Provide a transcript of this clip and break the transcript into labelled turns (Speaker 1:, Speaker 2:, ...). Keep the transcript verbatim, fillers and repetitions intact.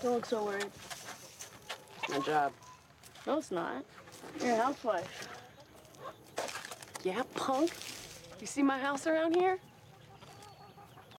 Speaker 1: Don't look so worried.
Speaker 2: It's my job.
Speaker 1: No, it's not. You're a housewife.
Speaker 2: Yeah, punk. You see my house around here?